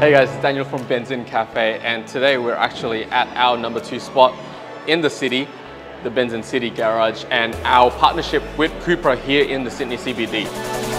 Hey guys, it's Daniel from Benzin Cafe, and today we're actually at our number 2 spot in the city, the Benzin City Garage, and our partnership with Cupra here in the Sydney CBD.